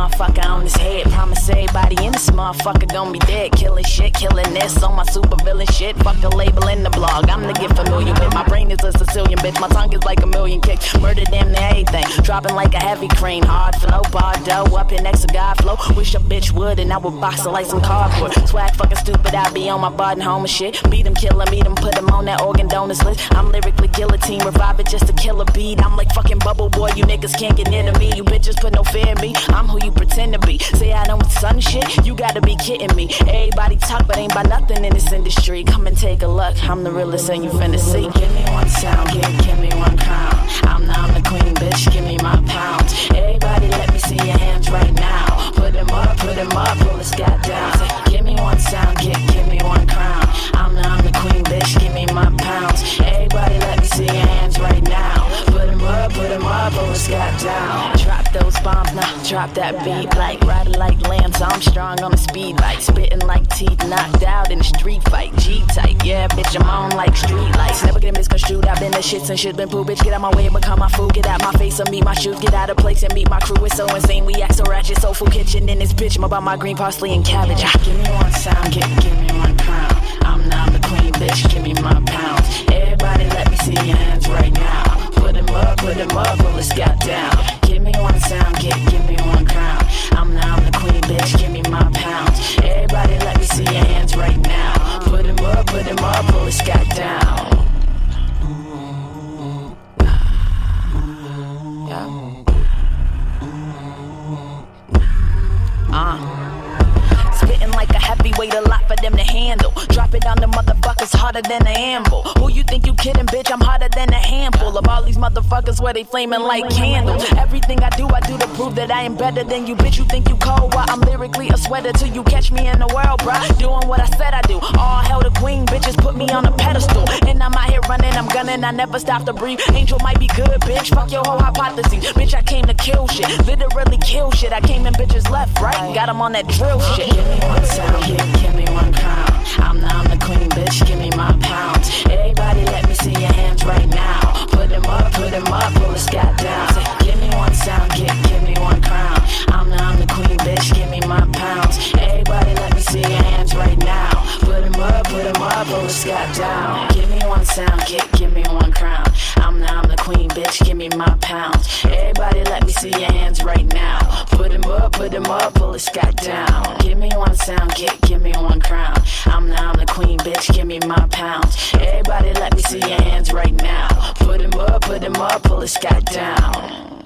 motherfucker on his head. Promise everybody in this motherfucker gon' be dead. Killing shit, killing this on my super villain shit. Fuck a label in the blog, I'm to get familiar with. My brain is a Sicilian bitch, my tongue is like a million kicks. Murder damn near everything, dropping like a heavy crane. Hard flow, bar dough, up in next to God flow. Wish a bitch would and I would box it like some cardboard. Swag fucking stupid, I be on my button home and shit. Beat him, kill him, eat him, put him on that organ donors list. I'm lyrically guillotine, revive it just to kill a beat. I'm like fucking Bubble Boy, you niggas can't get near to me. You bitches put no fear in me, I'm who you pretend to be. Say I don't son shit, you gotta be kidding me. Everybody talk but ain't by nothing in this industry. Come and take a look, I'm the realest and you finna see. Give me one sound, give me one crown. I'm the queen, bitch, give me my pounds. Everybody let me see your hands right now. Put them up, pull the sky down. Say, give me one sound, give me one crown. I'm the queen, bitch, give me my pounds. Everybody let me see your hands right now. Put them up, pull the sky down. Drop those bombs, now drop that beat. Like riding like Lance Armstrong on a speed bike. Spitting like teeth, knocked out in a street fight. G-type, yeah, bitch, I'm on like street lights. Never get misconstrued, I've been the shit since shit been poo. Bitch, get out my way, become my food. Get out my face and meet my shoes. Get out of place and meet my crew. It's so insane, we act so ratchet. Soul food kitchen in this bitch. I'm about my green parsley and cabbage. Give me one sound, give me one crown. I'm now the queen, bitch, give me my pounds. Everybody let me see your hands right now. Put them up, pull the sky down. Give me one sound, give me one crown. I'm now the queen, bitch, give me my pounds. Everybody let me see your hands right now. Put them up, pull the sky down. Spitting like a heavyweight, a lot for them to handle. Drop it on the motherfuckers harder than a amble. Who you think you kidding, bitch? I'm harder than a handful of all these motherfuckers where they flaming like candles. Everything I do to prove that I am better than you, bitch. You think you cold? While I'm lyrically a sweater till you catch me in the world, bruh. Doing what I said I do. All hell the queen, bitches put me on a pedestal. And I'm out here running, I'm gunning, I never stop to breathe. Angel might be good, bitch. Fuck your whole hypothesis. Bitch, I came to kill shit. Literally kill shit. I came in bitches left, right? Got them on that drill shit. Give me one sound, give me one crown. I'm the queen, bitch, give me my pounds. Everybody let me see your hands right now. Put them up, pull the sky down. Say, give me one sound, give me one crown. I'm the queen, bitch, give me my pounds. Everybody let me see your hands right now. Put them up, pull the sky down. Give me one sound, give me one crown. I'm the queen, bitch, give me my pounds. Everybody let me see your hands right now. Put them up, pull the sky down. Give me one sound, give me one crown. I'm the queen, bitch, give me my pounds. Everybody let me see your hands right now. Put them up, pull the sky down.